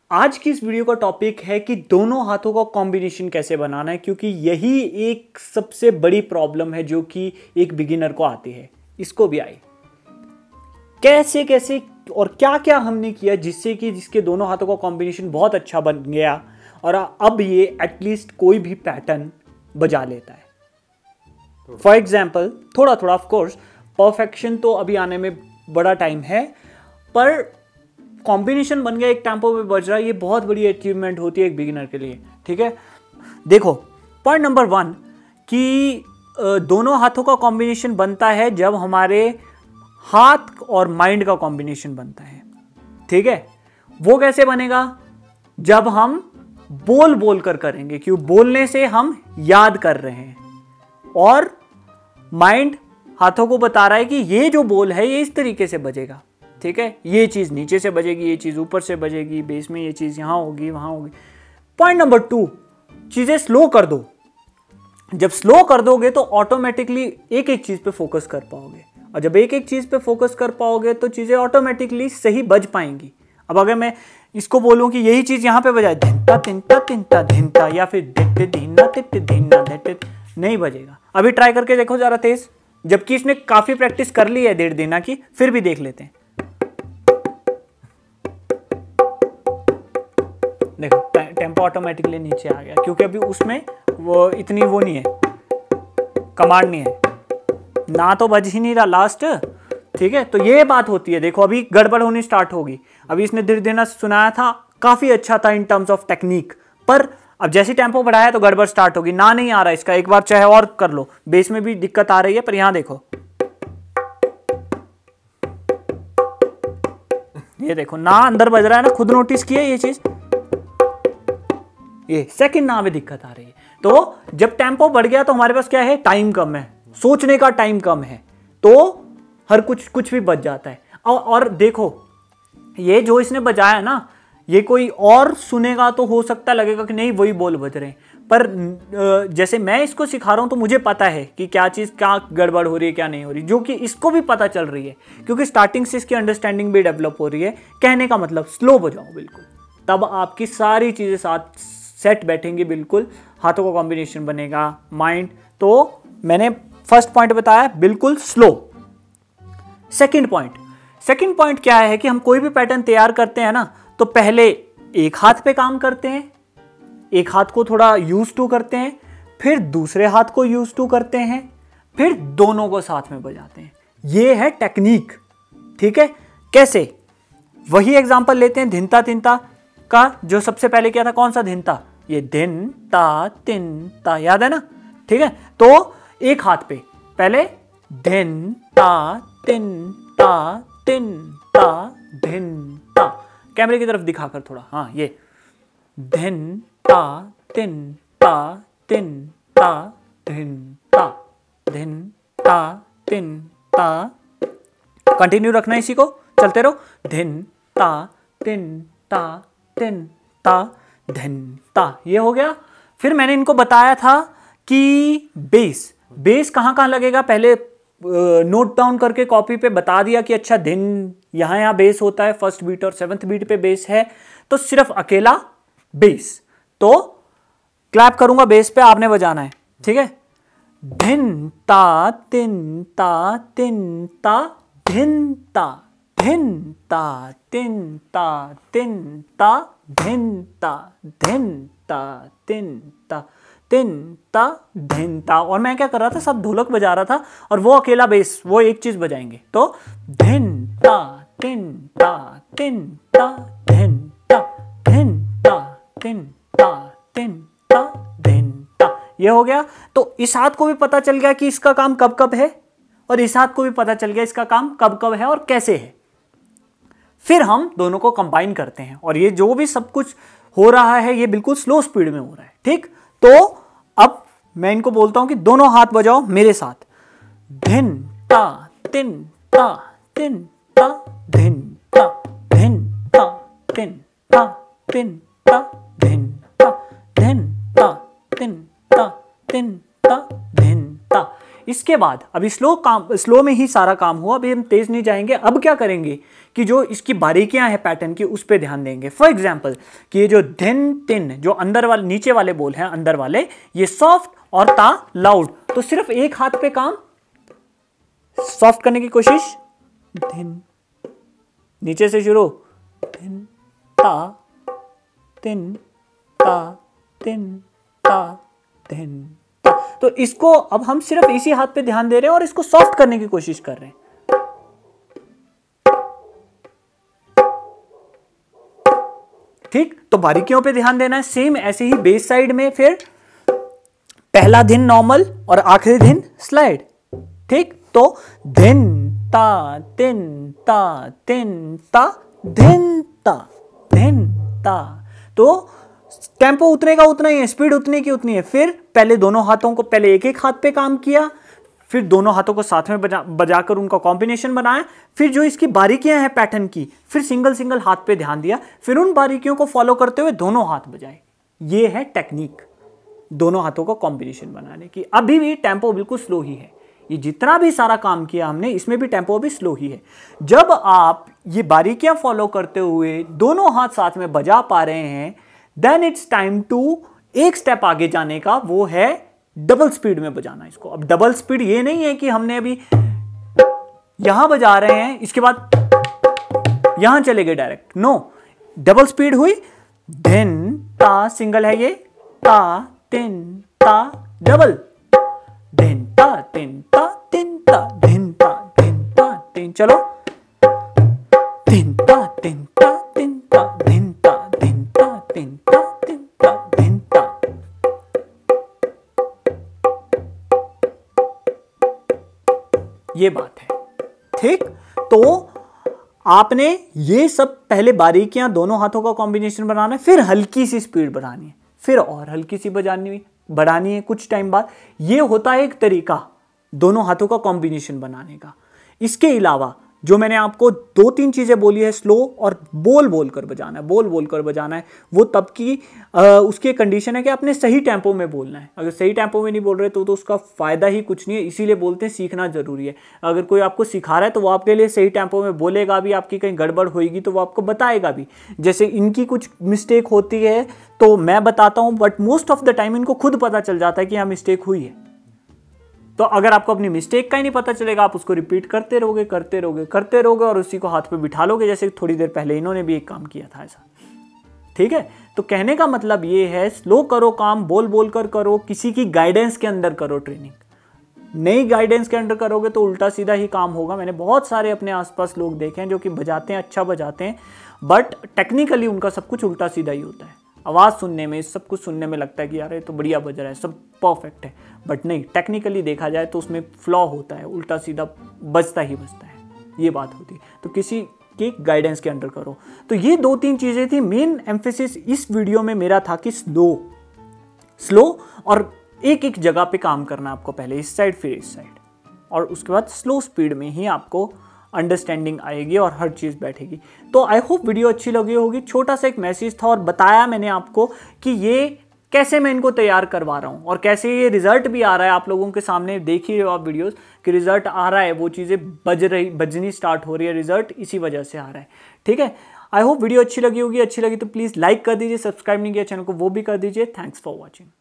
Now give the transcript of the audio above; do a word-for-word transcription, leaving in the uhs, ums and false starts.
आज की इस वीडियो का टॉपिक है कि दोनों हाथों का कॉम्बिनेशन कैसे बनाना है, क्योंकि यही एक सबसे बड़ी प्रॉब्लम है जो कि एक बिगिनर को आती है, इसको भी आई। कैसे कैसे और क्या क्या हमने किया जिससे कि जिसके दोनों हाथों का कॉम्बिनेशन बहुत अच्छा बन गया और अब ये एटलीस्ट कोई भी पैटर्न बजा लेता है। फॉर एग्जाम्पल, थोड़ा थोड़ा ऑफ कोर्स परफेक्शन तो अभी आने में बड़ा टाइम है, पर कॉम्बिनेशन बन गया, एक टेम्पो पे बज रहा है, ये बहुत बड़ी अचीवमेंट होती है एक बिगिनर के लिए। ठीक है, देखो पॉइंट नंबर वन कि दोनों हाथों का कॉम्बिनेशन बनता है जब हमारे हाथ और माइंड का कॉम्बिनेशन बनता है। ठीक है, वो कैसे बनेगा? जब हम बोल बोल कर करेंगे, क्यों? बोलने से हम याद कर रहे हैं और माइंड हाथों को बता रहा है कि ये जो बोल है ये इस तरीके से बजेगा। ठीक है, ये चीज नीचे से बजेगी, ये चीज ऊपर से बजेगी, बेस में ये चीज यहां होगी, वहां होगी। पॉइंट नंबर टू, चीजें स्लो कर दो। जब स्लो कर दोगे तो ऑटोमेटिकली एक एक चीज पे फोकस कर पाओगे, और जब एक एक चीज पे फोकस कर पाओगे तो चीजें ऑटोमेटिकली सही बज पाएंगी। अब अगर मैं इसको बोलूं कि यही चीज यहां पे बजाए धिनता तिनता तिनता धिनता, या फिर दिट्टे धीना तिट्टे धीना धिट्टे, नहीं बजेगा। अभी ट्राई करके देखो जरा तेज, जबकि इसने काफी प्रैक्टिस कर ली है डेढ़ दिना की, फिर भी देख लेते हैं। देखो टेम्पो ऑटोमेटिकली नीचे आ गया, क्योंकि अभी उसमें वो इतनी वो नहीं है, कमांड नहीं है ना, तो बज ही नहीं रहा लास्ट। ठीक है, तो ये बात होती है। देखो अभी गड़बड़ होनी स्टार्ट होगी। अभी इसने धीरे धीरे सुनाया था, काफी अच्छा था इन टर्म्स ऑफ टेक्निक, पर अब जैसे टेम्पो बढ़ाया तो गड़बड़ स्टार्ट होगी, ना नहीं आ रहा इसका। एक बार चाहे और कर लो, बेस में भी दिक्कत आ रही है, पर यहां देखो, ये देखो ना अंदर बज रहा है ना, खुद नोटिस किया ये चीज, ये सेकंड ना में दिक्कत आ रही है। तो जब टेम्पो बढ़ गया तो हमारे पास क्या है, टाइम कम है, सोचने का टाइम कम है, तो हर कुछ कुछ भी बच जाता है। और, और देखो ये जो इसने बजाया ना, ये कोई और सुनेगा तो हो सकता लगेगा कि नहीं वही बोल बज रहे हैं, पर जैसे मैं इसको सिखा रहा हूं तो मुझे पता है कि क्या चीज क्या गड़बड़ हो रही है, क्या नहीं हो रही, जो कि इसको भी पता चल रही है, क्योंकि स्टार्टिंग से इसकी अंडरस्टैंडिंग भी डेवलप हो रही है। कहने का मतलब स्लो बजाओ बिल्कुल, तब आपकी सारी चीजें साथ सेट बैठेंगी, बिल्कुल हाथों का कॉम्बिनेशन बनेगा, माइंड। तो मैंने फर्स्ट पॉइंट बताया बिल्कुल slow. Second point, second point क्या है कि हम कोई भी पैटर्न तैयार करते हैं ना, तो पहले एक हाथ पे काम करते हैं, एक हाथ को थोड़ा यूज टू करते हैं, फिर दूसरे हाथ को यूज टू करते हैं, फिर दोनों को साथ में बजाते हैं। ये है टेक्निक। ठीक है, कैसे? वही एग्जांपल लेते हैं धिनता तिनता का, जो सबसे पहले किया था, कौन सा धिनता, ये धिन ता तिन ता, याद है ना? ठीक है, तो एक हाथ पे पहले धिन ता तिन ता तिन ता धिन ता, कैमरे की तरफ दिखाकर थोड़ा, हाँ, ये धिन ता तिन ता तिन ता धिन ता धिन ता तिन ता, कंटिन्यू रखना इसी को, चलते रहो, धिन ता तिन ता तिन ता धिन ता, ये हो गया। फिर मैंने इनको बताया था कि बेस बेस कहां कहां लगेगा, पहले नोट डाउन करके कॉपी पे बता दिया कि अच्छा धिन यहां यहां बेस होता है, फर्स्ट बीट और सेवंथ बीट पे बेस है, तो सिर्फ अकेला बेस। तो क्लैप करूंगा बेस पे, आपने बजाना है। ठीक है, धिन ता तिन ता तिन ता धिन ता धिन ता तिन ता तिन ता धिन ता धिन ता तिन ता तिन ता धिन ता। और मैं क्या कर रहा था, सब ढोलक बजा रहा था और वो अकेला बेस, वो एक चीज बजाएंगे। तो धिन ता तिन ता तिन ता धिन ता धिन ता तिन ता तिन ता धिन ता, ये हो गया। तो इस हाथ को भी पता चल गया कि इसका काम कब कब है, और इस हाथ को भी पता चल गया इसका काम कब कब है और कैसे है। फिर हम दोनों को कंबाइन करते हैं, और ये जो भी सब कुछ हो रहा है ये बिल्कुल स्लो स्पीड में हो रहा है। ठीक, तो अब मैं इनको बोलता हूं कि दोनों हाथ बजाओ मेरे साथ, धिन ता तिन ता तिन ता धिन ता धिन ता तिन ता तिन ता धिन ता धिन ता तिन ता तिन ता धिन ता। इसके बाद अभी स्लो काम, स्लो में ही सारा काम हुआ, अभी हम तेज नहीं जाएंगे। अब क्या करेंगे कि जो इसकी बारीकियां हैं पैटर्न की उस पर ध्यान देंगे। फॉर एग्जाम्पल कि ये जो धिन तिन जो अंदर वाले नीचे वाले बोल हैं अंदर वाले, ये सॉफ्ट और ता लाउड, तो सिर्फ एक हाथ पे काम, सॉफ्ट करने की कोशिश, धिन नीचे से शुरू, धिन ता तिन ता तिन ता धिन ता। तो इसको अब हम सिर्फ इसी हाथ पे ध्यान दे रहे हैं और इसको सॉफ्ट करने की कोशिश कर रहे हैं। ठीक, तो बारीकियों पे ध्यान देना है। सेम ऐसे ही बेस साइड में फिर पहला धिन नॉर्मल और आखिरी धिन स्लाइड। ठीक, तो धिन ता तिन ता तिन ता धिन ता धिन ता। तो टेम्पो उतने का उतना ही है, स्पीड उतनी की उतनी है। फिर पहले दोनों हाथों को, पहले एक एक हाथ पे काम किया, फिर दोनों हाथों को साथ में बजा बजाकर उनका कॉम्बिनेशन बनाया, फिर जो इसकी बारीकियां हैं पैटर्न की, फिर सिंगल सिंगल हाथ पे ध्यान दिया, फिर उन बारीकियों को फॉलो करते हुए दोनों हाथ बजाए। ये है टेक्निक दोनों हाथों का कॉम्बिनेशन बनाने की। अभी भी टेम्पो बिल्कुल स्लो ही है, ये जितना भी सारा काम किया हमने इसमें भी टेम्पो भी स्लो ही है। जब आप ये बारीकियां फॉलो करते हुए दोनों हाथ साथ में बजा पा रहे हैं, देन इट्स टाइम टू एक स्टेप आगे जाने का, वो है डबल स्पीड में बजाना इसको। अब डबल स्पीड ये नहीं है कि हमने अभी यहां बजा रहे हैं इसके बाद यहां चले गए डायरेक्ट, नो, डबल स्पीड हुई, धिन ता सिंगल है ये, ता तिन ता डबल, धिन ता तिन ता तिन ता धिन ता धिन ता तिन, चलो, धिन ता तिन ता तिन ता धिन ता धिन ता तिन ता तिन ता धिन ता। ये बात है। ठीक, तो आपने ये सब पहले बारीकियां दोनों हाथों का कॉम्बिनेशन बनाना है, फिर हल्की सी स्पीड बढ़ानी है, फिर और हल्की सी बजानी बढ़ानी है कुछ टाइम बाद। ये होता है एक तरीका दोनों हाथों का कॉम्बिनेशन बनाने का। इसके अलावा जो मैंने आपको दो तीन चीजें बोली है, स्लो और बोल बोल कर बजाना है, बोल बोल कर बजाना है, वो तब की आ, उसकी कंडीशन है कि आपने सही टेम्पो में बोलना है। अगर सही टेम्पो में नहीं बोल रहे तो, तो उसका फायदा ही कुछ नहीं है। इसीलिए बोलते हैं सीखना जरूरी है। अगर कोई आपको सिखा रहा है तो वो आपके लिए सही टेम्पो में बोलेगा भी, आपकी कहीं गड़बड़ होगी तो वो आपको बताएगा भी। जैसे इनकी कुछ मिस्टेक होती है तो मैं बताता हूँ, but most of the time इनको खुद पता चल जाता है कि यहाँ मिस्टेक हुई है। तो अगर आपको अपनी मिस्टेक का ही नहीं पता चलेगा, आप उसको रिपीट करते रहोगे करते रहोगे करते रहोगे और उसी को हाथ पे बिठा लोगे, जैसे थोड़ी देर पहले इन्होंने भी एक काम किया था ऐसा। ठीक है, तो कहने का मतलब ये है, स्लो करो काम, बोल बोल कर करो, किसी की गाइडेंस के अंदर करो ट्रेनिंग। नई गाइडेंस के अंदर करोगे तो उल्टा सीधा ही काम होगा। मैंने बहुत सारे अपने आसपास लोग देखे हैं जो कि बजाते हैं, अच्छा बजाते हैं, बट टेक्निकली उनका सब कुछ उल्टा सीधा ही होता है। आवाज़ सुनने में, सब कुछ सुनने में लगता है कि यार ये तो बढ़िया बज रहा है, सब परफेक्ट है, बट नहीं, टेक्निकली देखा जाए तो उसमें फ्लॉ होता है, उल्टा सीधा बजता ही बजता है, ये बात होती है। तो किसी के गाइडेंस के अंडर करो। तो ये दो तीन चीज़ें थी। मेन एम्फेसिस इस वीडियो में मेरा था कि स्लो स्लो और एक एक जगह पे काम करना आपको, पहले इस साइड फिर इस साइड, और उसके बाद स्लो स्पीड में ही आपको अंडरस्टैंडिंग आएगी और हर चीज़ बैठेगी। तो आई होप वीडियो अच्छी लगी होगी। छोटा सा एक मैसेज था और बताया मैंने आपको कि ये कैसे मैं इनको तैयार करवा रहा हूँ और कैसे ये रिजल्ट भी आ रहा है आप लोगों के सामने। देख ही रहे हो आप वीडियोस कि रिजल्ट आ रहा है, वो चीज़ें बज रही बजनी स्टार्ट हो रही है, रिजल्ट इसी वजह से आ रहा है। ठीक है, आई होप वीडियो अच्छी लगी होगी। अच्छी लगी तो प्लीज़ लाइक कर दीजिए, सब्सक्राइब नहीं किया चैनल को वो भी कर दीजिए। Thanks for watching.